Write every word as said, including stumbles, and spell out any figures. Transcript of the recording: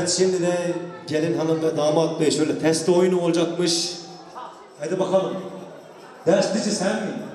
Evet, şimdi de gelin hanım ve damat bey şöyle test oyunu olacakmış. Hadi bakalım. Derslici sen mi?